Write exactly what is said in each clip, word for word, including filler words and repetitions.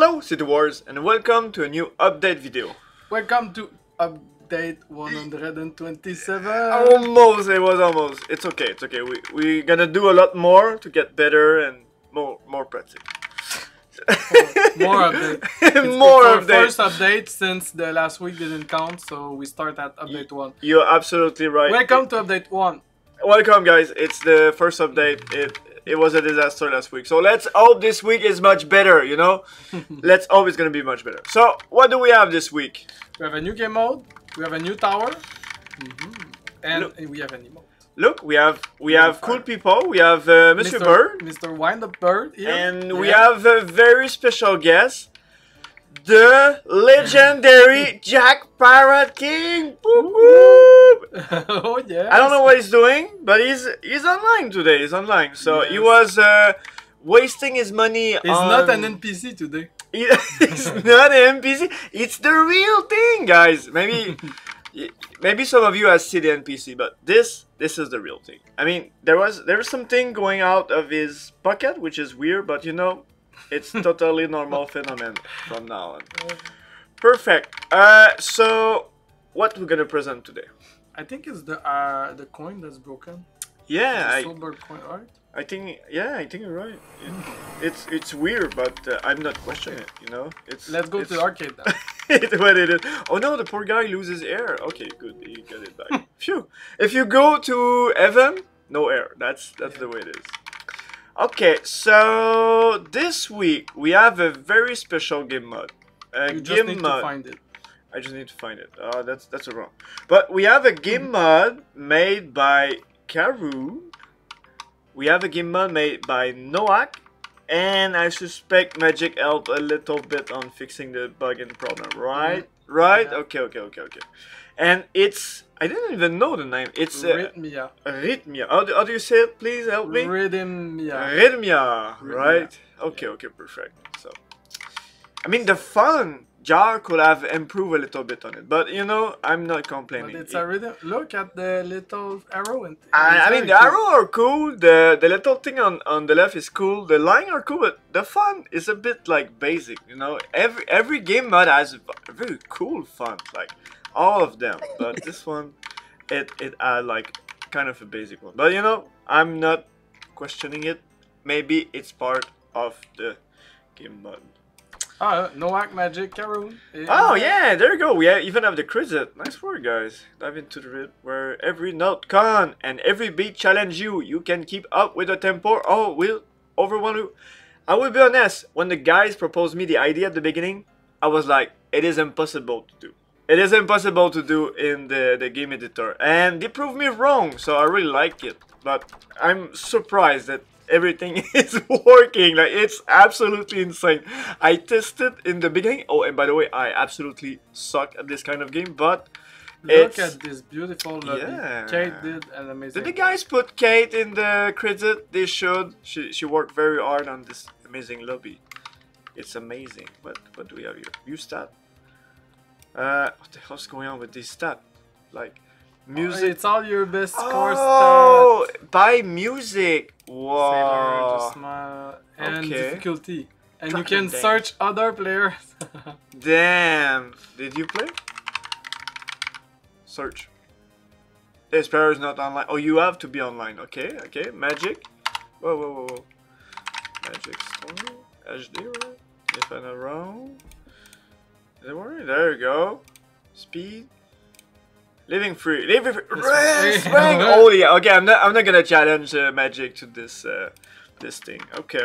Hello Citywars and welcome to a new update video. Welcome to update one hundred twenty-seven. Almost, it was almost. It's okay, it's okay. We we're gonna do a lot more to get better and more more practice. More update. It's, more it's our update. first update since the last week didn't count, so we start at update one. You're absolutely right. Welcome to update one. Welcome guys. It's the first update. It it was a disaster last week. So let's hope this week is much better, you know? Let's hope it's gonna be much better. So what do we have this week? We have a new game mode, we have a new tower, mm-hmm. and Look. we have an emote. Look, we have we have cool people. We have uh, Mister Bird, Mister Wind Up Bird here. and yeah. we have a very special guest, the legendary Jack Pirate King. Boop, boop. Oh yeah. I don't know what he's doing, but he's he's online today. He's online, so yes. he was uh, wasting his money. He's on... not an N P C today. It's not an N P C. It's the real thing, guys. Maybe. Maybe some of you have seen the N P C, but this this is the real thing. I mean, there was there was something going out of his pocket, which is weird, but you know, it's totally normal phenomenon from now on. Perfect. Uh, so what we're gonna present today? I think it's the uh the coin that's broken. Yeah, the I, silver coin, right? I think yeah, I think you're right. It, it's it's weird, but uh, I'm not questioning it. You know, it's. Let's go it's, to the arcade now. It's what it is. Oh no, the poor guy loses air. Okay, good, he got it back. Phew. If you go to heaven, no air. That's that's yeah. the way it is. Okay, so this week we have a very special game mode. A you game just need mode. to find it. I just need to find it. Oh, that's that's wrong. But we have a game mode made by Karu. We have a game mode made by Noak. And I suspect Magic helped a little bit on fixing the bug and problem, right? Mm. Right? Yeah. Okay, okay, okay, okay. And it's... I didn't even know the name. It's... Uh, Rhythmia. Rhythmia. How do, how do you say it? Please help me. Rhythmia. Rhythmia, right? Rhythmia. Okay, yeah. okay, perfect. So, I mean, the fun... Jar could have improved a little bit on it, but you know, I'm not complaining. But it's a rhythm. Look at the little arrow. And I, I mean, the cool. arrow are cool. The the little thing on on the left is cool. The line are cool, but the fun is a bit like basic. You know, every every game mode has a very cool fun, like all of them. But this one, it it had like kind of a basic one. But you know, I'm not questioning it. Maybe it's part of the game mode. Oh, Noak Magic Karoon. Oh yeah, there you go. We even have the credit. Nice work, guys. Dive into the rhythm where every note con and every beat challenge you. You can keep up with the tempo or will overwhelm you. I will be honest. When the guys proposed me the idea at the beginning, I was like, it is impossible to do. It is impossible to do in the the game editor, and they proved me wrong. So I really like it, but I'm surprised that everything is working. Like, it's absolutely insane. I tested in the beginning. Oh, and by the way, I absolutely suck at this kind of game, but look it's... at this beautiful lobby. Yeah. Kate did an amazing. Did the guys put Kate in the credit? They should. She she worked very hard on this amazing lobby. It's amazing. What what do we have here? View stat. Uh, what the hell's going on with this stat? Like, music. Oh, it's all your best score oh, stats. By music. Wow. Sailor, just smile, and okay. difficulty. And God you can dang. search other players. Damn. Did you play? Search. This player is not online. Oh, you have to be online. Okay, okay. Magic. Whoa, whoa, whoa, whoa. Magic story. H D, right? If I'm not wrong. There you go. Speed. Living free, living free. Spring. Oh yeah. Okay, I'm not. I'm not gonna challenge uh, Magic to this. Uh, this thing. Okay.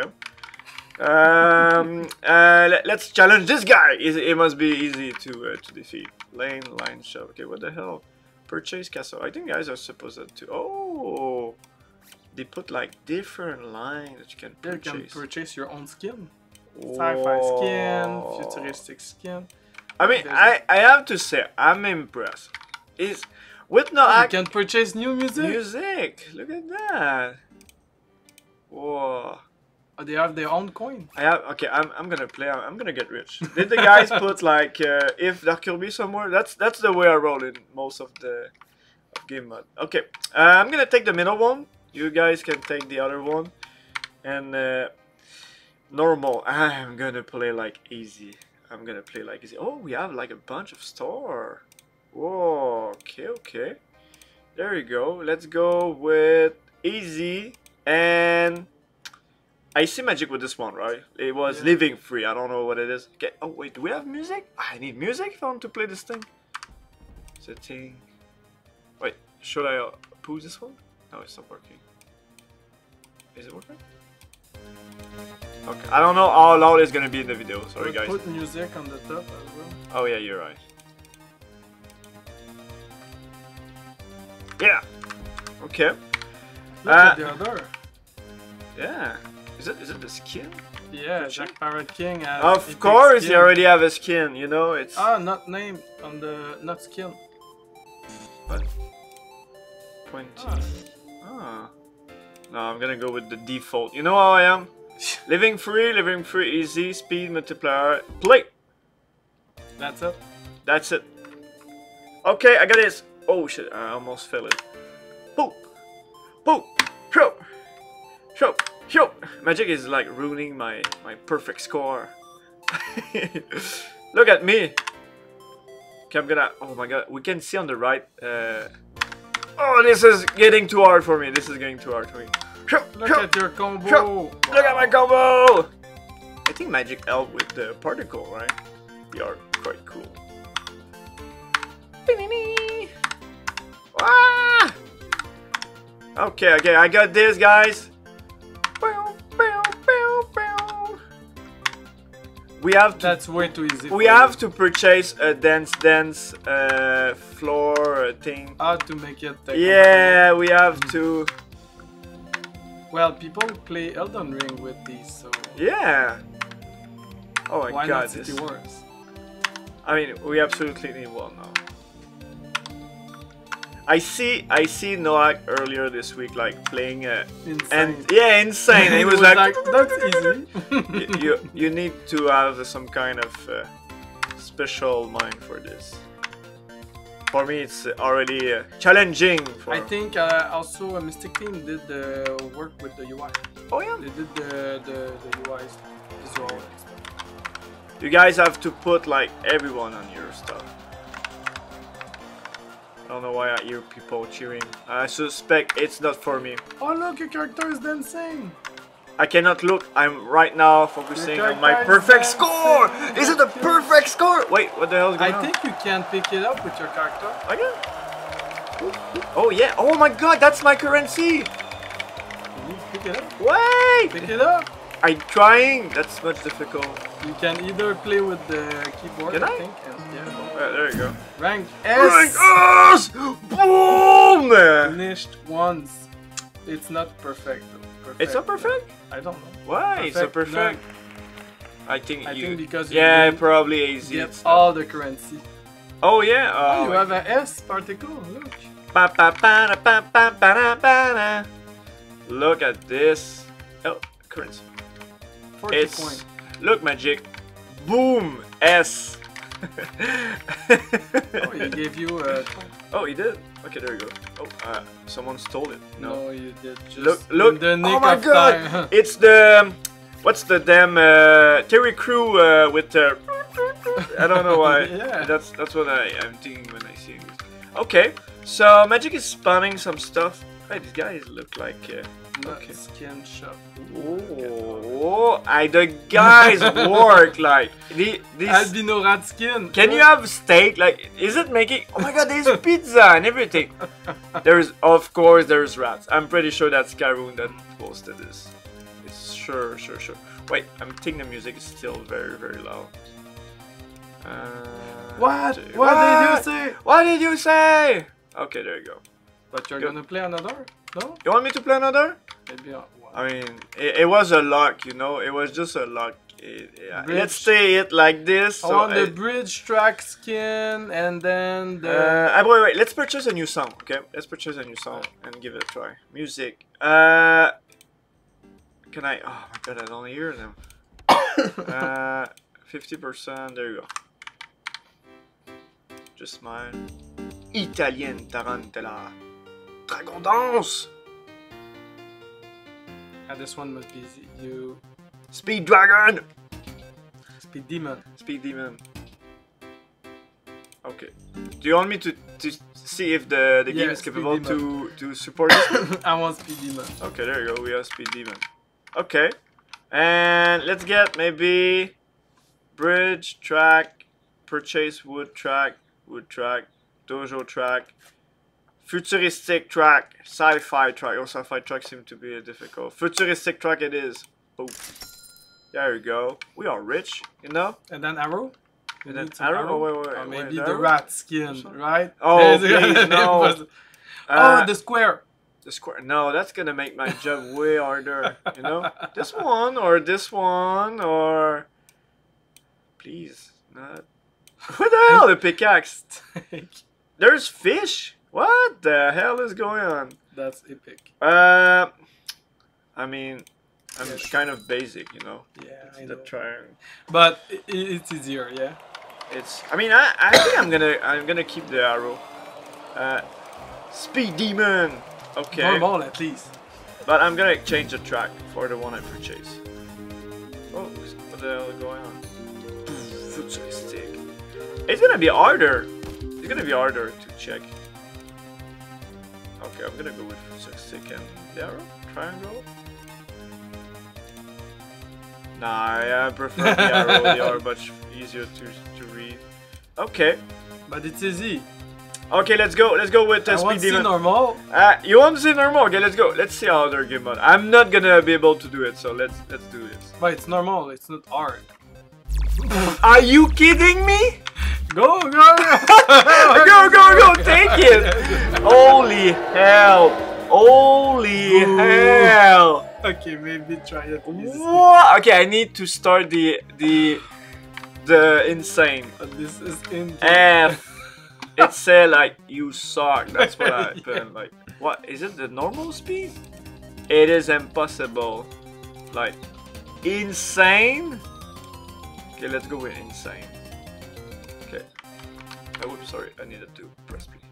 Um. uh. Let, let's challenge this guy. It, it must be easy to uh, to defeat. Lane, line, show. Okay. What the hell? Purchase castle. I think guys are supposed to. Oh. They put like different lines that you can purchase. You can purchase your own skin. Sci-fi skin, futuristic skin. I mean, I I have to say, I'm impressed. Is with no oh, you can purchase new music. Music, look at that. Whoa. Oh, they have their own coin. I have okay. I'm I'm gonna play. I'm, I'm gonna get rich. Did the guys put like uh, if there could be somewhere? That's that's the way I roll in most of the of game mode. Okay, uh, I'm gonna take the middle one. You guys can take the other one, and uh, normal. I'm gonna play like easy. I'm gonna play like easy. Oh, we have like a bunch of store. Whoa, okay, okay. There you go. Let's go with easy. And I see magic with this one, right? It was Yeah. living free. I don't know what it is. Okay. Oh, wait, do we have music? I need music if I want to play this thing. Setting. Wait, should I uh, pull this one? No, it's not working. Is it working? Okay, I don't know how loud it's gonna be in the video. Sorry, But guys. put music on the top as well. Oh yeah, you're right. Yeah. Okay. Look Uh, at the other. Yeah. Is it is it the skin? Yeah, check. Jack Parrot King has. Of epic course, skin. you already have a skin. You know it's. Ah, not named on the not skin. What? Twenty. Ah. Ah. No, I'm gonna go with the default. You know how I am. Living free, living free, easy, speed multiplier, play. That's it. That's it. Okay, I got this. Oh shit, I almost fell it. Boom! Boom! Show! Show! Show! Magic is like ruining my, my perfect score. Look at me! Okay, I'm gonna... Oh my god, we can see on the right... Uh... Oh, this is getting too hard for me. This is getting too hard for me. Show! Look Show! at your combo. Show! Wow. Look at my combo! I think magic helped with the particle, right? They are quite cool. Ah! Okay, okay, I got this, guys. We have to. That's way too easy. We for have you. to purchase a dance, dance uh, floor thing. How to make it. Uh, Yeah, we have to. Well, people play Elden Ring with these, so Yeah. Oh my why god, not this. Citywars? I mean, we absolutely need one now. I see, I see Noak earlier this week, like playing, uh, Insane. and yeah, insane. And he was, was like, like, that's easy. you, you, you need to have some kind of uh, special mind for this. For me, it's already uh, challenging. For... I think uh, also a Mystic Team did the work with the U I. Oh yeah. They did the the, the U Is visual and stuff. You guys have to put like everyone on your stuff. I don't know why I hear people cheering. I suspect it's not for me. Oh look, your character is dancing! I cannot look. I'm right now focusing Your on my character is perfect score. dancing. Is it a perfect score? Wait, what the hell is I going on? think you can pick it up with your character. Oh yeah. Oh yeah. Oh my god, that's my currency. You need to pick it up. Wait. Pick it up! I'm trying. That's much difficult. You can either play with the keyboard, Can I I? think. And, yeah. Uh, there you go. Rank S! Rank S! Boom! Finished once. It's not perfect. perfect. It's not perfect? I don't know. Why? It's not Perfect, perfect. I think I you. think because you yeah, didn't probably easy. get It's not- all the currency. Oh yeah. Oh, Oh, you have a S particle. Look. Pa, pa, pa, da, pa, pa, pa, da, pa, da. Look at this. Oh, currency. forty It's points. look magic. Boom S. Oh, he gave you a twenty. Oh, he did. Okay, there you go. Oh, uh, someone stole it. No. No, you did just Look, look. in the nick Oh my of god! time. It's the what's the damn uh, Terry Crew uh, with the. I don't know why. Yeah. That's that's what I am thinking when I see this. Okay, so Magic is spawning some stuff. Hey, these guys look like. Uh, Not okay. skin shop. Oh, I the guys work like the this. Albino rat skin. Can you have steak? Like, is it making? Oh my god, there's pizza and everything. There's, of course, there's rats. I'm pretty sure that's Skyroon that posted this. It's sure, sure, sure. Wait, I'm thinking the music is still very, very loud. Uh, What? dude, What did you say? What did you say? Okay, there you go. But you're Go. gonna play another? No? You want me to play another? Maybe uh, one. I mean, it, it was a luck, you know. It was just a luck. It, yeah. Bridge. Let's say it like this. I So want I- the bridge track skin and then the. Uh, wait, wait, let's purchase a new song, okay? Let's purchase a new song and give it a try. Music. Uh, can I? Oh my god, I don't hear them. uh, fifty percent. There you go. Just smile. Italienne tarantella. Dragon danse. Ah, this one must be easy. You. Speed Dragon! Speed Demon. Speed Demon. Okay. Do you want me to, to see if the, the Yeah, game is Speed capable Demon. to, to support this? I want Speed Demon. Okay, there you go. We have Speed Demon. Okay. And let's get maybe bridge, track, purchase wood track, wood track, dojo track, futuristic track, sci-fi track. Oh, sci-fi track seem to be difficult. Futuristic track it is. Oh. There we go. We are rich, you know? And then arrow? You And then need some arrow? Oh, wait, wait, Or wait. maybe wait, the arrow? rat skin, right? Oh, There's- please, no. oh, Uh, the square. The square. No, that's gonna make my job way harder. You know, this one or this one or. Please, not. What the hell? The pickaxe. There's fish. What the hell is going on? That's epic. Uh, I mean, I'm Yeah. kind of basic, you know. Yeah, It's I the know. triangle. But i it's easier, yeah. It's. I mean, I. I think I'm gonna. I'm gonna keep the arrow. Uh, Speed Demon. Okay. Normal at least. But I'm gonna change the track for the one I purchased. Oh, what the hell is going on? Futuristic. It's gonna be harder. It's gonna be harder to check. Okay, I'm gonna go with futuristic and the arrow, triangle. Nah, yeah, I prefer the arrow. They are much easier to to read. Okay. But it's easy. Okay, let's go. Let's go with uh, I Speed want to see Demon. normal. Uh, you want to see normal? Okay, let's go. Let's see how other game mode. I'm not gonna be able to do it, so let's let's do this. But it's normal, it's not hard. Are you kidding me? Go, go, Go, go, go! Take it! Holy hell! Holy Ooh. hell! Okay, maybe try it. easy. What? Okay, I need to start the the the insane. But this is in. And it said like you suck. That's what I put. Like, what is it? The normal speed? It is impossible. Like, insane. Okay, let's go with insane. Okay. Oh, whoops, sorry. I needed to press play.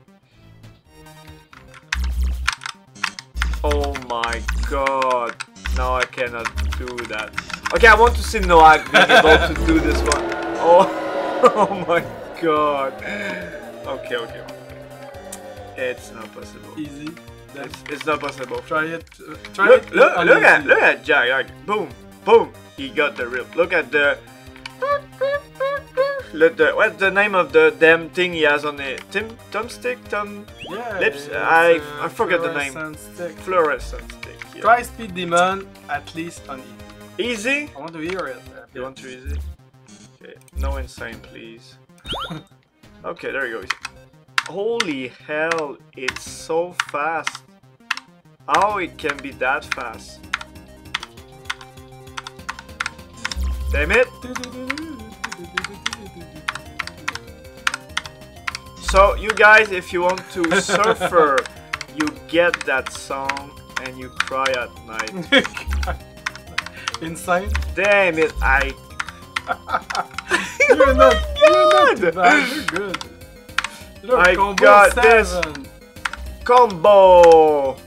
Oh my god. No, I cannot do that. Okay, I want to see Noah being able to do this one. Oh, oh my god. Okay, okay. It's not possible. Easy. Then It's, it's not possible. try it. Uh, try Look, it. look, on look at, easy. look at Jack. Like, boom, boom. He got the real. Look at the. Look the. What's the name of the damn thing he has on it? Tim, thumbstick, thumb, Yeah. lips. it's, I, uh, I forget the name. fluorescent stick. Fluorescent stick. Yeah. Try Speed Demon at least on easy. Easy. I want to hear it. uh, You want to easy? Okay. No insane, please. Okay, there you go. Holy hell! It's so fast. How it can be that fast? Damn it! So you guys, if you want to surfer, you get that song and you cry at night. Insane. Damn it! I. You're not. You're not too God! bad. You're good. Look, I combo got this. seven. Combo!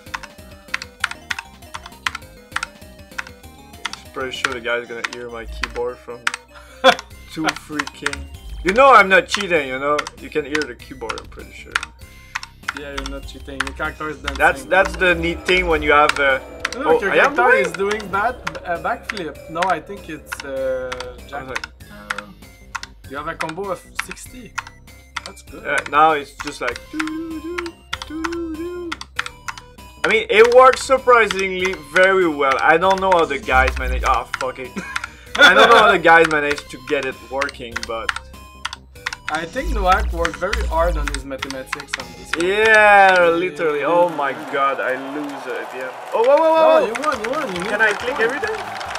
Pretty sure the guy's gonna hear my keyboard from too freaking. You know I'm not cheating, you know? You can hear the keyboard, I'm pretty sure. Yeah, you're not cheating. Your character is dancing. That's that's the neat thing when you have uh, Look, oh, your I am character doing- is doing bad uh, backflip. No, I think it's uh, I Jack. was like, You have a combo of sixty. That's good. uh, now it's just like doo-doo, doo-doo. I mean, it works surprisingly very well. I don't know how the guys manage. Ah, fuck it. I don't know how the guys managed to get it working, but I think Noak worked very hard on his mathematics on this one. yeah, literally. Oh my god, I lose it. Yeah. Oh, whoa, whoa, Oh, whoa! you won, you won. You Can need I that click point. everything?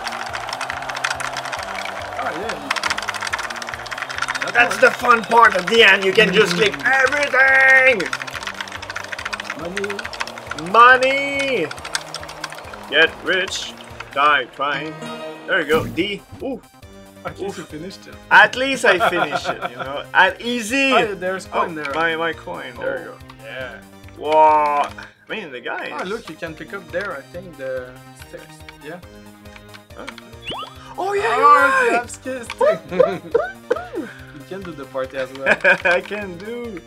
Oh, yeah. That's the fun part at the end. You can just click everything. Money. Money. Get rich. Die trying. There you go. D. Ooh. At least you finished it. At least I finished it. You know. At easy. Oh, yeah, there's Oh, coin there. my my coin. There you go. Yeah. Whoa. I mean the guy. Oh, is- look, you can pick up there, I think, the stairs. Yeah. Huh? Oh yeah, Oh, you're right! that's kissing. You can do the party as well. I can do.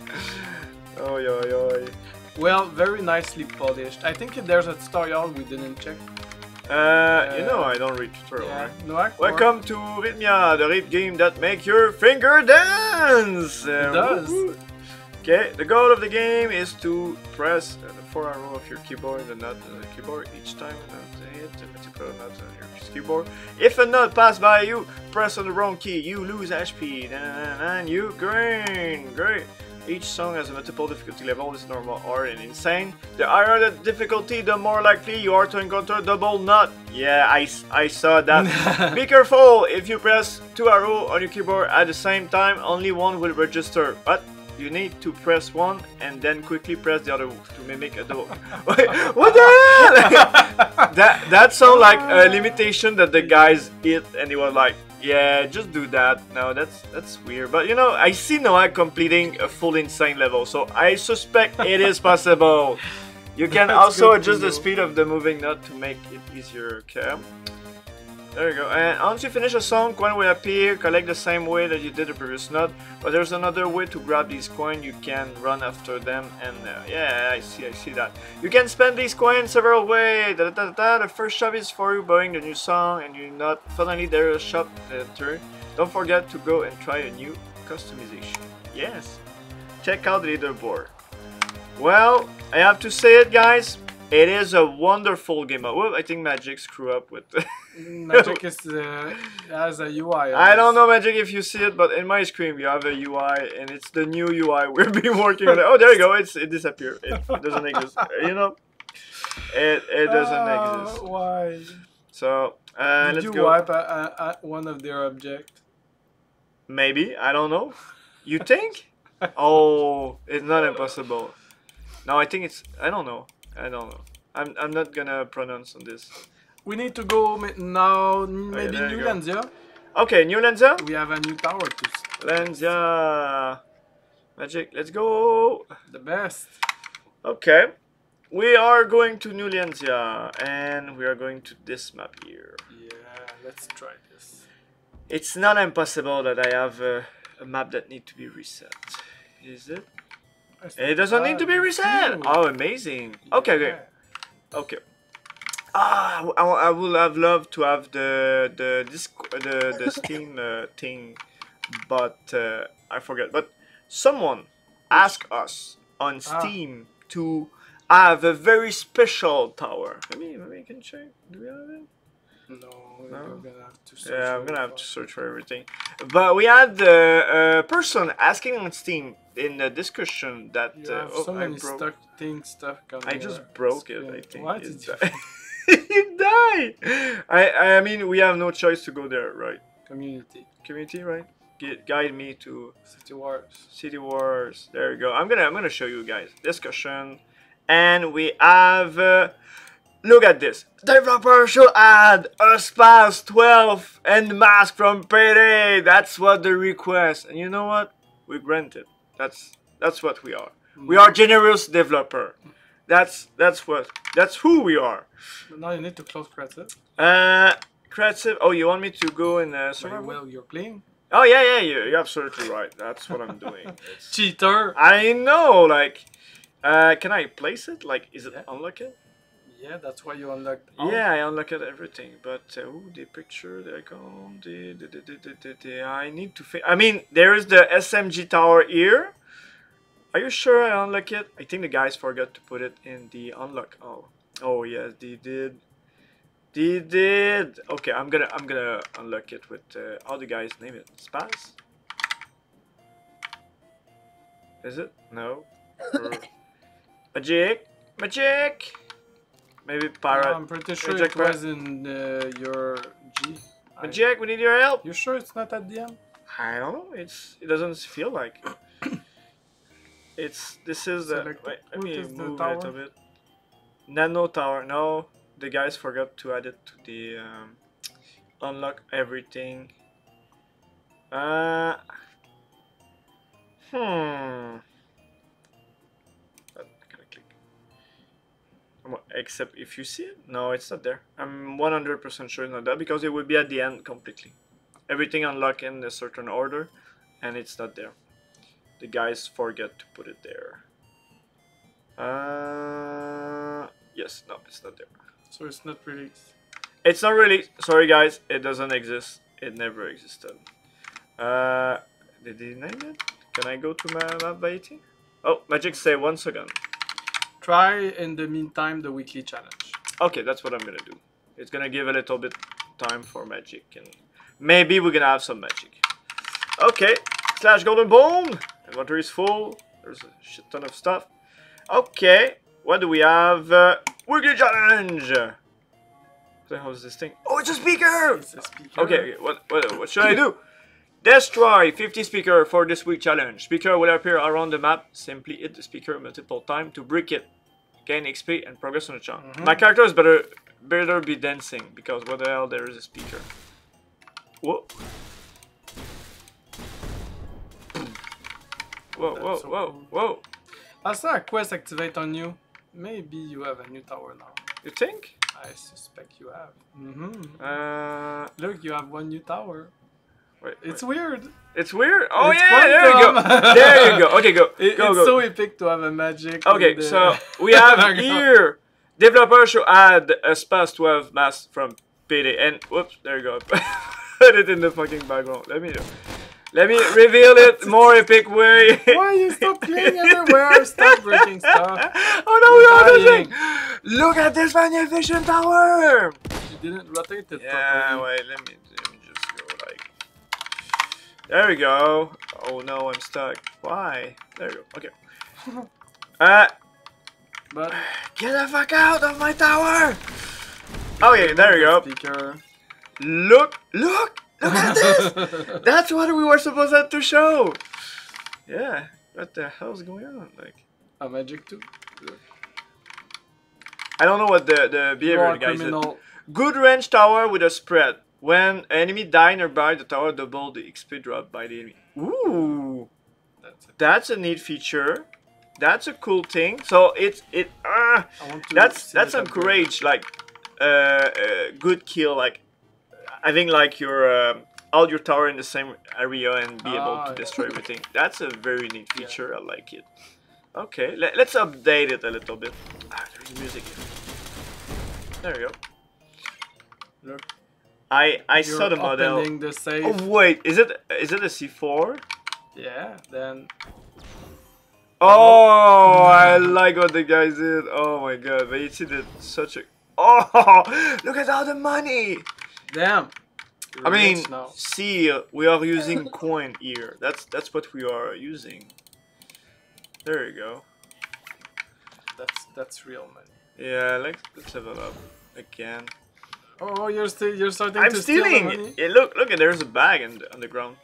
Oh yeah, yeah. Well, very nicely polished. I think there's a tutorial we didn't check. Uh, you know I don't read tutorial, Yeah, right? no accord. Welcome to Rhythmia, the rhythm game that make your finger dance! Uh, It does. woo-hoo. Okay, the goal of the game is to press uh, the four arrow of your keyboard, the nut on the keyboard each time a nut hit, the multiple nuts on your keyboard. If a nut pass by you, press on the wrong key, you lose H P, and you gain. Great. Each song has a multiple difficulty level, is normal, hard, and insane. The higher the difficulty, the more likely you are to encounter double nut. Yeah, I, I saw that. Be careful, if you press two arrows on your keyboard at the same time, only one will register. But you need to press one and then quickly press the other to mimic a double. Wait, what the hell? that, that sounds like a limitation that the guys hit, and he was like, yeah, just do that. No, that's that's weird. But you know, I see Noah completing a full insane level, so I suspect it is possible. You can That's also good to adjust the know. speed of the moving nut to make it easier. Okay. There you go. And once you finish a song, coin will appear. Collect the same way that you did the previous nut. But there's another way to grab these coins. You can run after them, and uh, yeah, I see, I see that. You can spend these coins several ways. Da, da, da, da. The first shop is for you buying the new song, and you not. Finally, there's a shop enter. Don't forget to go and try a new customization. Yes. Check out the leaderboard. Well, I have to say it, guys. It is a wonderful game. Well, I think Magic screw up with. Magic is uh, has a U I. I don't know, Magic, if you see it, but in my screen you have a U I, and it's the new U I we've been working on. Oh, there you go. It's it disappeared. It, it doesn't exist. You know, it it doesn't Uh, exist. Why? So uh, Did let's you go. wipe a, a, a, one of their objects? Maybe, I don't know. You think? Oh, it's not impossible. No, I think it's. I don't know. I don't know. I'm I'm not gonna pronounce on this. We need to go ma- now. Maybe there you New go. Landia. Okay, new Lenza. We have a new tower to s- Lenza. Magic. Let's go. the best. Okay, we are going to New Lenza, and we are going to this map here. Yeah, let's try this. It's not impossible that I have a, a map that need to be reset. Is it? It doesn't need to be reset. Oh, amazing. Okay, okay, okay. Ah, I, I would have loved to have the the this the the Steam uh, thing, but uh, I forget. But someone asked us on Steam ah. to have a very special tower. Let me maybe I can check. Do we have it? No, No? I'm gonna have to search. Yeah, I'm gonna have to search for everything. But we had uh, a person asking on Steam in the discussion that You uh, have oh, so I many broke. stuck things stuck on I your just broke screen. it. I think What it did you died. It died. I I mean we have no choice to go there, right? Community. Community, right? Get, guide me to Citywars. Citywars. There you go. I'm gonna I'm gonna show you guys discussion, and we have. Uh, Look at this. Developer should add a Spaz twelve and mask from Payday. That's what the request. And you know what? We grant it. That's that's what we are. We are generous developer. That's that's what that's who we are. But now you need to close creative. Uh, creative. Oh, you want me to go in uh, Very survival? well, you're playing. Oh yeah, yeah, you're, you're absolutely right. That's what I'm doing. It's, Cheater. I know. Like, uh, can I place it? Like, is it Yeah. unlocked? Yeah, that's why you unlocked. all. Yeah, I unlocked everything, but uh, ooh, the picture, the icon, the, the, the, the, the, the, the I need to. I mean, there is the S M G tower here. Are you sure I unlocked it? I think the guys forgot to put it in the unlock. Oh, oh yes, they did. They did. Okay, I'm gonna I'm gonna unlock it with uh, how the guys name it. Spaz. Is it? No. Or Magic. Magic. Maybe pirate. No, I'm pretty sure Jack it was in uh, your G. I- Jack, we need your help. You sure it's not at the end? I don't know. It's it doesn't feel like. It's this is the. Select Wait, let what me is the move tower? it a bit. Nano tower. No, the guys forgot to add it to the um, unlock everything. Uh. Hmm. I gotta click. I'm gonna except if you see it. No, it's not there. I'm one hundred percent sure it's not there because it will be at the end completely. Everything unlocked in a certain order, and it's not there. The guys forget to put it there. Uh, yes, no, it's not there. So it's not released. It's not really. Sorry, guys, it doesn't exist. It never existed. Uh, did he name it? Can I go to my map by eighteen? Oh, Magic say one second. Try in the meantime the weekly challenge. Okay, that's what I'm gonna do. It's gonna give a little bit time for magic, and maybe we're gonna have some magic. Okay, slash golden bone. Inventory is full. There's a shit ton of stuff. Okay, what do we have? Uh, weekly challenge. What the hell is this thing? Oh, it's a speaker. It's a speaker. Okay, okay. What, what, what should I do? Destroy fifty speaker for this week challenge. Speaker will appear around the map. Simply hit the speaker multiple times to break it. Gain X P and progress on the chunk. Mm-hmm. My character is better better be dancing because what the hell, there is a speaker. Whoa. Whoa, whoa, so whoa, cool. whoa. I saw a quest activate on you. Maybe you have a new tower now. You think? I suspect you have. Mm-hmm. Uh, Look, you have one new tower. wait, It's wait. weird. It's weird. Oh It's yeah, there you go. quantum. There you go. Okay, go. It, go, it's go. so epic to have a magic. Okay, in the- so we have here. Developer should add a space twelve mask from P D. And whoops, there you go. Put it in the fucking background. Let me know. Let me reveal it more epic way. Why you stop playing everywhere? Stop breaking stuff. Oh no, we are Dying. losing. Look at this magnificent tower. You didn't rotate it Yeah, properly. wait, let me, let me just go like. There we go. Oh no, I'm stuck. Why? There you go. Okay. Uh, But get the fuck out of my tower. Okay, there you go. Speaker. Look, look, look at this. That's what we were supposed to show. Yeah. What the hell's going on? Like, A magic too. Look. I don't know what the the You behavior are a the guy said. criminal. Good range tower with a spread. When an enemy die nearby, the tower double the X P drop by the enemy. Ooh, That's it. that's a neat feature. That's a cool thing. So it's it. Uh, I want to that's see that's the some upgrade. courage. Like, uh, uh, good kill. Like, having like your uh, all your tower in the same area and be able Ah, to yeah. destroy everything. That's a very neat feature. I like it. Okay, let, let's update it a little bit. Ah, there's music here. There we go. Look. I I You're saw the model. opening the safe. Oh wait, is it is it a C four? Yeah. Then. Oh, I like what the guys did. Oh my god, but you see that such a. Oh, look at all the money. Damn. You're I mean, rich now. see, uh, we are using coin here. That's that's what we are using. There you go. That's that's real money. Yeah, let's let's level up again. Oh, you're still you're starting I'm to steal the stealing. money. Yeah, look, look, there's a bag in the, on the ground.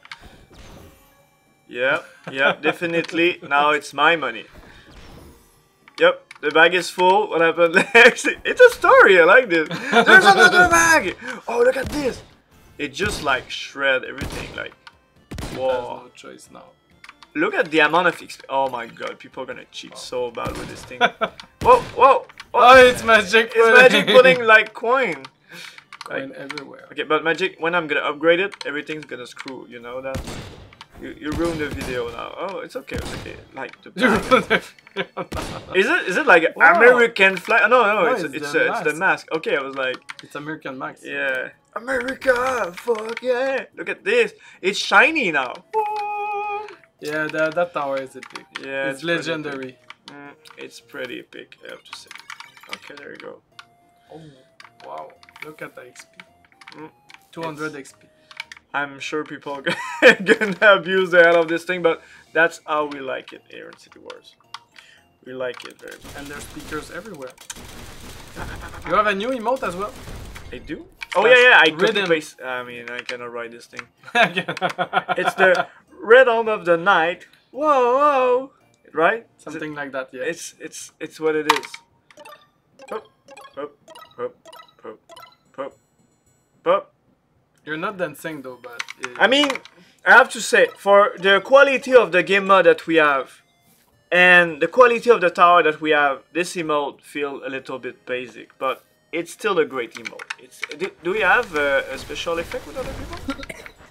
Yeah, yeah, definitely. Now it's my money. Yep, the bag is full. What happened next? It's a story. I like this. There's another bag. Oh, look at this. It just like shred everything. Like, There's whoa. no choice now. Look at the amount of X P. Oh my god, people are gonna cheat so bad with this thing. Whoa, whoa. Oh, it's magic. It's magic putting like coin. Going everywhere. Okay, but magic, when I'm gonna upgrade it, everything's gonna screw, you know that? You, you ruined the video now. Oh, it's okay, it's okay. Like, the bag. Is it is it like Wow. American flag? No, no, No, it's it's it's, the uh, it's the mask. Okay, I was like, It's American Max. yeah. America, fuck yeah. Look at this. It's shiny now. Whoa. Yeah, that, that tower is epic. Yeah, it's, it's pretty legendary. Mm, it's pretty epic, I have to say. Okay, there you go. Oh, wow. Look at the X P. Mm, two hundred X P. I'm sure people are gonna abuse the hell of this thing, but that's how we like it here in Citywars. We like it very much. And there's speakers everywhere. You have a new emote as well? I do? Oh yeah, yeah, I copy Rhythm. paste. I mean, I cannot write this thing. It's it's the rhythm of the night. Whoa, whoa. Right? Is it- Something like that, yeah. It's it's it's what it is. Pop, pop, pop, pop, pop, pop. You're not dancing though, but... It, I mean, I have to say, for the quality of the game mode that we have, And the quality of the tower that we have, this emote feel a little bit basic, but it's still a great emote. It's do, do we have uh, a special effect with other people?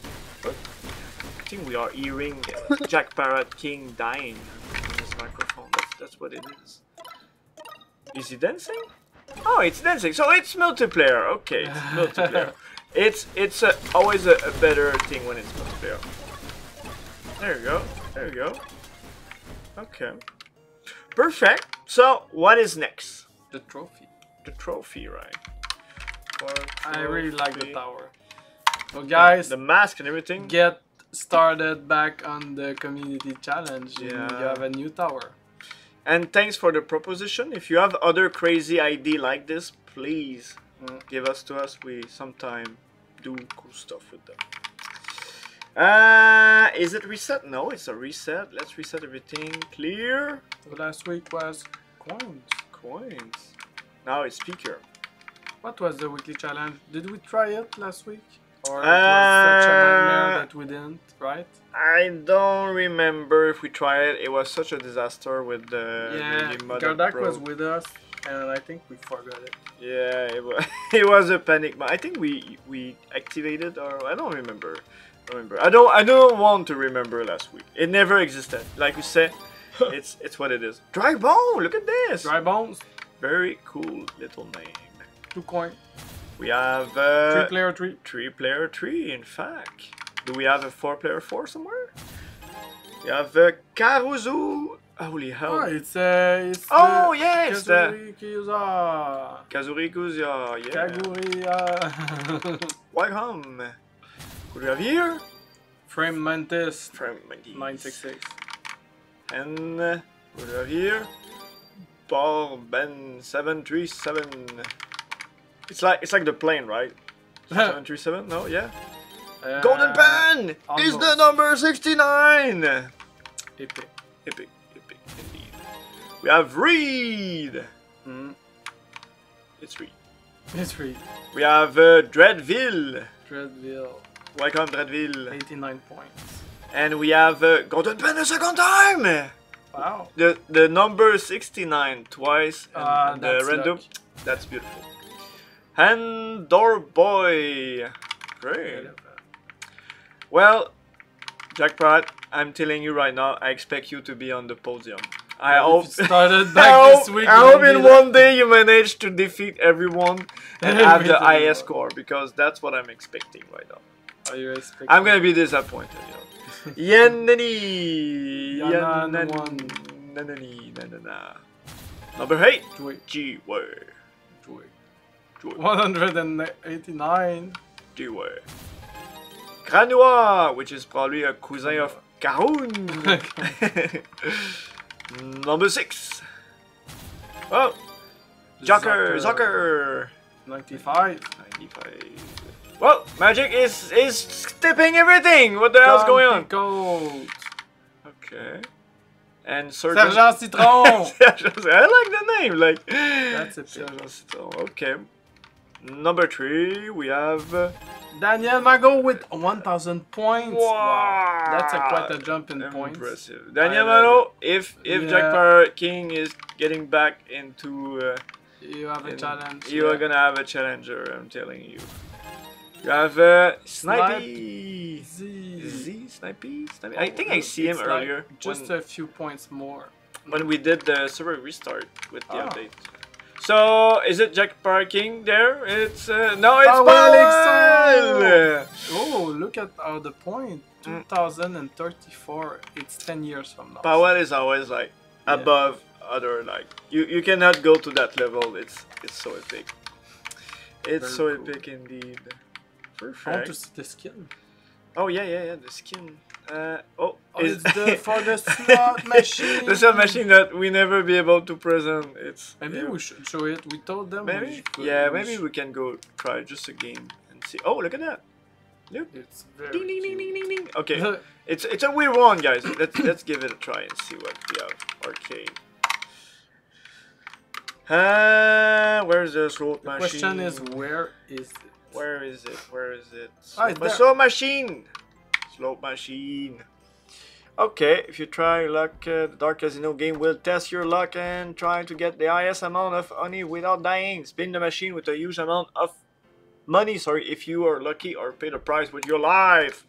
I think we are hearing Jack Parrot King dying in his microphone. That's, that's what it is. Is he dancing? Oh, it's dancing. So it's multiplayer. Okay, it's multiplayer. It's it's a, always a, a better thing when it's multiplayer. There you go. There you go. Okay. Perfect. So what is next? The trophy. The trophy, right? Or I really like the trophy. tower. So guys, The mask and everything. get started back on the community challenge. and Yeah. You have a new tower. And thanks for the proposition. If you have other crazy idea like this, please Mm. give us to us. We sometime do cool stuff with them. Uh, is it reset? No, it's a reset. Let's reset everything. Clear. So last week was coins. Coins. Now it's speaker. What was the weekly challenge? Did we try it last week? Or it Uh, was such a nightmare that we didn't, right? I don't remember if we tried it. It was such a disaster with the, yeah, the mother Gardak broke. was with us, and I think we forgot it. Yeah, it was, it was a panic. But I think we we activated, or I don't remember. I don't remember. I don't. I don't want to remember last week. It never existed. Like you said, it's it's what it is. Dry bone. Look at this. Dry bones, Very cool little name. two coin, We have uh, three player three. three player three. In fact, do we have a four player four somewhere? We have uh, Karuzu. Holy hell. Oh, it's uh, it's Oh, the yeah, it's the- Kazuri Kyuza. Kazuri Kuzuya, yeah. Kaguri, uh, Welcome. What do we have here? Frame Mantis From Mandy. nine six six. And uh, what do we have here? Barben seven three seven. It's like it's like the plane, right? seven three seven? No, yeah. Uh, Golden Pen is the almost. number sixty-nine. Epic. Epic, epic indeed. We have Reed. Mm. It's Reed. It's free. We have uh, Dreadville. Dreadville, Welcome, Dreadville. eighty-nine points. And we have uh, Golden Pen a second time. Wow. The the number sixty-nine twice and, Ah, and the that's random. luck. That's beautiful. Handor Boy. Great. Well, Jackpot, I'm telling you right now, I expect you to be on the podium. I If hope. it started I back hope, this week. I hope in maybe one day you manage to defeat everyone and have the Everything. highest score, because that's what I'm expecting right now. Are you expecting? I'm gonna be disappointed, you know. Yanani. Yanan Yanan. one. Nanani. Nanana. Number eight. Joy. G-Way. Joy. Joy. one hundred eighty-nine. G-Way. Granua, which is probably a cousin of Kahoon. Number six. Oh. Joker. Zucker. Zucker. ninety-five. ninety-five. Well, Magic is is stepping everything. What the hell's going on? Gold. Okay. And Sergeant. Sergent Citron. Sergeant- I like the name. Like. That's a pick. Sergeant Citron. Okay. Number three, we have. Uh, Daniel Mago with one thousand points. Wow. That's a quite a jump in points. impressive. Daniel I love Mano, if if Yeah. Jack Parrot King is getting back into. Uh, You have a in- challenge. You yeah. are gonna have a challenger. I'm telling you. You have uh, Snipey. Z. Z Snipey. Snipey. I think I see him It's like earlier. just when, a few points more. when we did the server restart with the Ah. update. So is it Jack Parrot King there? It's uh, no, it's Powell Powell. Oh, look at uh, the point. Mm. two thousand thirty-four. It's ten years from now. Powell is always like Yeah. above other like you you cannot go to that level. It's it's so epic. It's Very so cool. epic indeed. I want to Perfect. see the skin. Oh yeah yeah yeah the skin. Uh, oh, Oh, it's the, for the slot machine. the slot machine that we never be able to present. It's Maybe yeah. we should show it. We told them. maybe We should, yeah we maybe should- we can go try just a game and see. Oh look at that. Look. It's very Ding ding ding cute. ding ding ding. Okay. It's it's a weird one, guys. Let's let's give it a try and see what we have. Arcade. Uh, where's the slot The machine? question is, where is it? where is it? Where is it? Ah, it's Slot- there. slot machine. Slot machine. Okay, if you try luck, uh, the Dark Casino game will test your luck and try to get the highest amount of honey without dying. Spin the machine with a huge amount of money, sorry, if you are lucky, or pay the price with your life.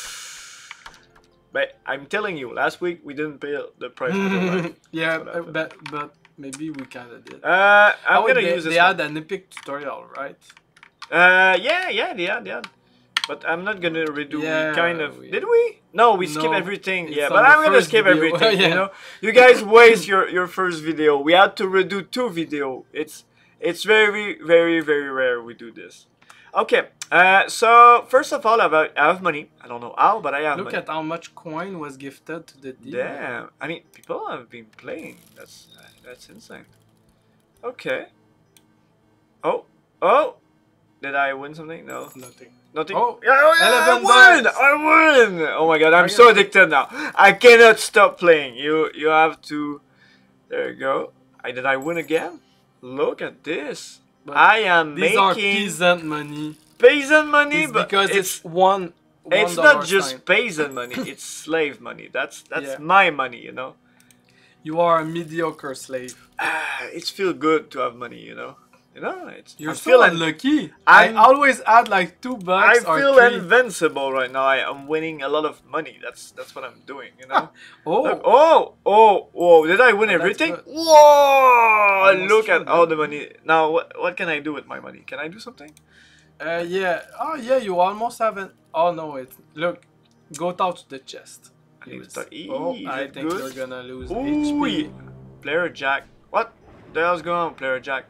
But I'm telling you, last week we didn't pay the price with your life. Yeah, uh, but, but maybe we kind of did. Uh, I'm oh, gonna they, use this They one. had an epic tutorial, right? Uh, yeah, yeah, they had, they had. But I'm not gonna redo. Yeah, we kind of we- did we? No, we No, skip everything. it's Yeah, on but the I'm gonna first skip video. everything. Yeah. You know, you guys waste your your first video. We had to redo two video. It's it's very very very rare we do this. Okay. Uh, so first of all, I have, I have money. I don't know how, but I have Look money. at how much coin was gifted to the dealer. Damn. I mean, people have been playing. That's that's insane. Okay. Oh oh. Did I win something? No. Nothing. Nothing. Oh, yeah, oh, yeah, eleven I win! bucks. I win! Oh my god, I'm I so got- addicted now. I cannot stop playing. You you have to. There you go. I did I win again? Look at this. But I am These are making peasant money. peasant money, It's but because it's it's one. one it's dollar not just sign. peasant money. It's slave money. That's that's Yeah. my money. You know. You are a mediocre slave. Ah, it's feel good to have money. You know. You know. It's. You're I'm so feeling. unlucky. I I'm- always add like two I bucks or feel three. invincible right now. I am winning a lot of money. That's that's what I'm doing. You know. Oh, Look, oh, oh, whoa, did I win Oh, that's everything? good. Whoa, Almost look at full, all man. the money. Now, what, what can I do with my money? Can I do something? uh, yeah. Oh, yeah. You almost haven't. Oh no, it. Look, go out to the chest. I need to Use- start- Oh, Eee, I is it think good? you're gonna lose Ooh, H P. Player Jack. What the hell's going on, Player Jack?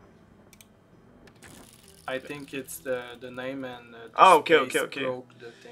I think it's the the name and uh, the Oh, okay, space okay, okay. broke the thing.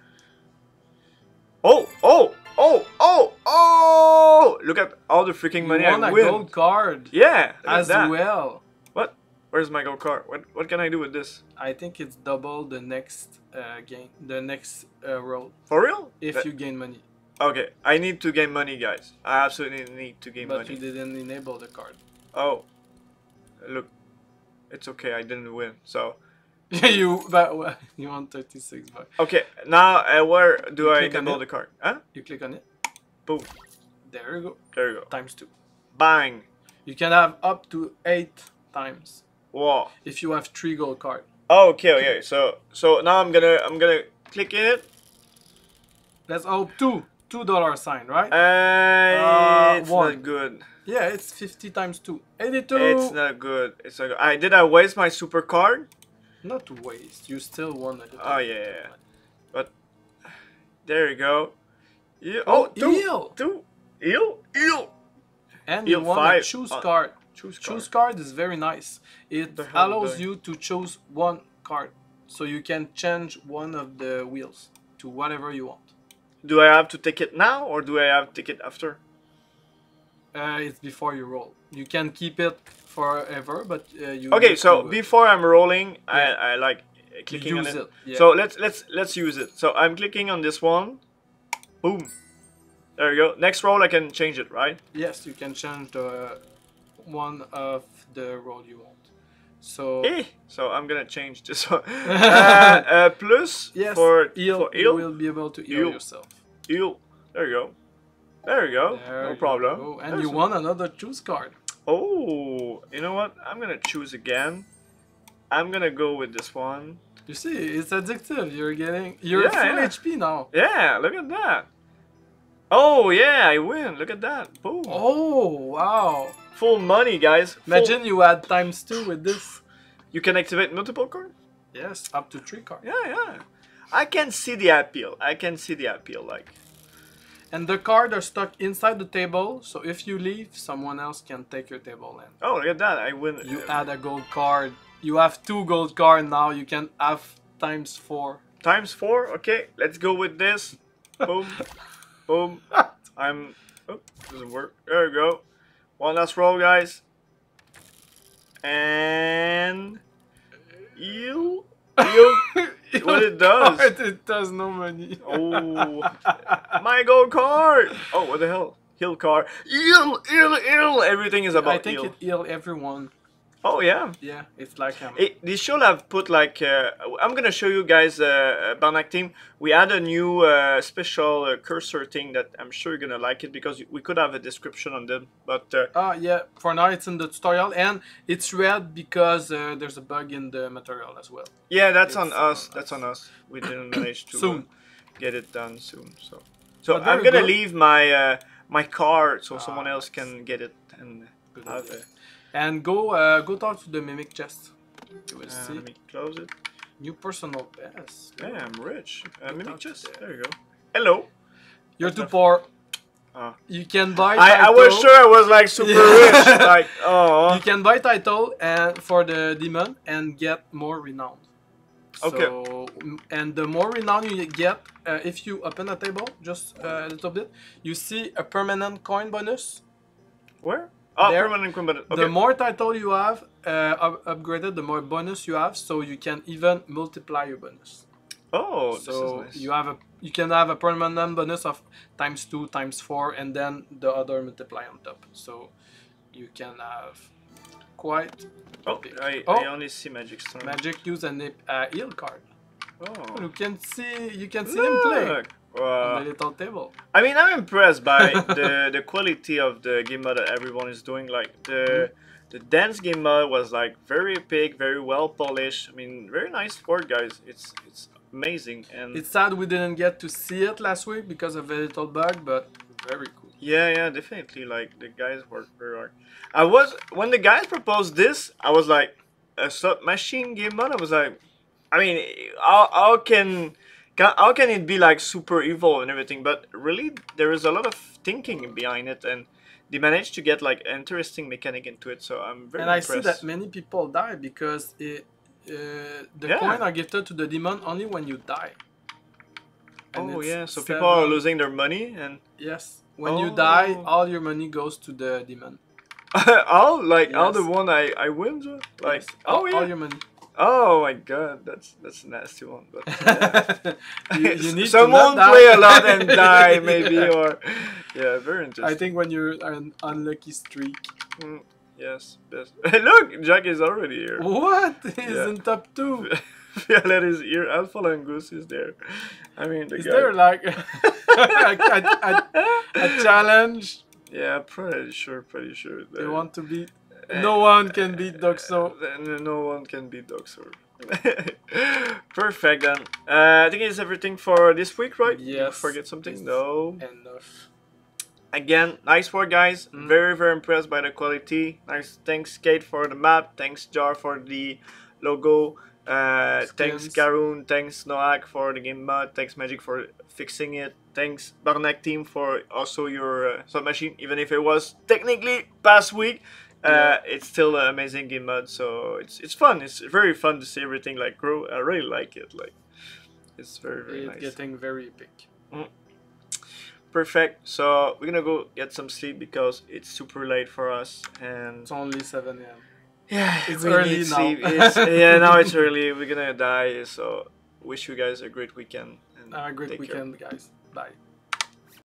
Oh, oh, oh, oh, oh! Look at all the freaking money You won I a win. gold card Yeah, look at as that. well. What? Where's my gold card? What What can I do with this? I think it's double the next uh, game, the next uh, roll For real? if That- you gain money. Okay, I need to gain money, guys. I absolutely need to gain But money. you didn't enable the card. Oh, look, it's okay. I didn't win. So you but well, you want thirty-six bucks. okay, now uh, where do You I click on enable it? the card? Huh? You click on it. Boom. There you go. There you go. Times two. Bang. You can have up to eight times Whoa. if you have three gold card. Oh, okay, okay. So so now I'm gonna I'm gonna click it. That's all two two dollar sign, right? Uh, it's one. not good. Yeah, it's fifty times two. Eighty-two. It's not good. It's not good. I did I waste my super card? Not to waste. You still won a little. Oh yeah, yeah, yeah. But there you go. Yeah. Oh, Oh, two, eel. two, eel, eel. And Eel you want five. a choose Uh, card. Choose card. Choose card is very nice. It The hell allows doing? you to choose one card, so you can change one of the wheels to whatever you want. Do I have to take it now or do I have to take it after? Uh, it's before you roll. You can keep it forever, but uh, you. Okay, need so to, uh, before I'm rolling, Yeah. I, I like clicking use on it. it, yeah. So let's let's let's use it. So I'm clicking on this one. Boom. There you go. Next roll I can change it, right? Yes, you can change the one of the roll you want. So Eh. So I'm gonna change this one. uh, uh, plus yes, for eel, for you eel, will be able to heal Eel. yourself. eel. There you go. There you go. There no you problem. go. And There's you a- won another choose card. Oh, you know what? I'm gonna choose again. I'm gonna go with this one. You see, it's addictive. You're getting you're Yeah, full yeah. H P now. Yeah, look at that. Oh yeah, I win. Look at that. Boom. Oh wow! Full money, guys. Full- Imagine you had times two with this. You can activate multiple cards? Yes, up to three cards. Yeah, yeah. I can see the appeal. I can see the appeal, like. And the cards are stuck inside the table, so if you leave, someone else can take your table in. Oh, look at that. I win. You add a gold card. You have two gold cards now. You can have times four. Times four. Okay, let's go with this. Boom. Boom. I'm... Oh, doesn't work. There we go. One last roll, guys. And... You... You... What it does. Card, it does no money. Oh, my gold card! Oh, what the hell? Heal card. Heal, heal, heal! Everything is about I think heal. it heal everyone. Oh yeah. Yeah, it's like um, It, they should have put like uh, I'm gonna show you guys uh, Barnack team. We add a new uh, special uh, cursor thing that I'm sure you're gonna like it because we could have a description on them. But uh, uh yeah, for now it's in the tutorial and it's red because uh, there's a bug in the material as well. yeah, that's It's on us. on That's us. on us. We didn't manage to Soon. uh, get it done soon. So so But I'm very gonna good. leave my uh, my car so Ah, someone else nice. can get it and Good have idea. it. And go uh, go talk to the mimic chest. You will Uh, see let me close it. new personal best. Yeah, I'm rich. Uh, Go mimic talk to chest. the- There you go. Hello. You're That's too not- poor. Oh. You can buy. I, I title. was sure I was like super Yeah. rich. Like oh. You can buy title and for the demon and get more renown. Okay. So, m- and the more renown you get, uh, if you open a table just uh, a little bit, you see a permanent coin bonus. Where? Oh, There. permanent combat. Okay. The more title you have uh, up- upgraded, the more bonus you have. So you can even multiply your bonus. oh, So this is nice. you have a you can have a permanent bonus of times two, times four, and then the other multiply on top. So you can have quite oh, big. I, Oh. I only see magic storm. magic use an uh, heal card. Oh. You can see you can see him play Look. on Wow. the little table. I mean, I'm impressed by the the quality of the game mode that everyone is doing. Like the the dance game mode was like very big, very well polished. I mean, very nice work, guys. It's it's amazing and It's sad we didn't get to see it last week because of a little bug, but very cool. yeah, yeah, definitely. Like the guys worked very hard. I was when the guys proposed this, I was like a sub machine game mode. I was like, I mean, how, how can ca- how can it be like super evil and everything? But really, there is a lot of thinking behind it, and they managed to get like interesting mechanic into it. So I'm very And I impressed. see that many people die because it, uh, the Yeah. coin are gifted to the demon only when you die. And Oh it's yeah, so seven- people are losing their money and Yes, when you die, Oh. all your money goes to the demon. all like all the Yes. one I I win. So, like Yes, oh all, yeah. all your money. Oh my god, that's that's a nasty one. But you, you need someone to not die. play a lot and die maybe Yeah. or yeah, very interesting. I think when you're an unlucky streak. Mm, yes, best. Look, Jack is already here. What? He's Yeah. in top two. Violet is here. Alpha Langus is there. I mean, the Is guy. there like a, a, a, a challenge? Yeah, pretty sure, pretty sure. They that- want to beat. No one can beat Doxo. Then no one can beat Doxor. Perfect then. Uh, I think it's everything for this week, right? Did you Yes. forget something? It's No. Enough. Again, nice work, guys. Mm. Very, very impressed by the quality. Nice. Thanks, Kate, for the map. Thanks, Jar, for the logo. Uh, thanks, Skins. Garoon. Thanks, Noak, for the game mod. Thanks, Magic, for fixing it. Thanks, Barnack team, for also your uh, submachine. Even if it was technically past week, uh, Yeah. it's still an amazing game mod. So it's it's fun. It's very fun to see everything like grow. I really like it. Like it's very very It's nice. getting very big. Perfect. So we're gonna go get some sleep because it's super late for us and It's only seven a m yeah, It's we early need now. sleep. It's, yeah, now it's early. We're gonna die. So wish you guys a great weekend. And Have a great take care. weekend, guys. Bye.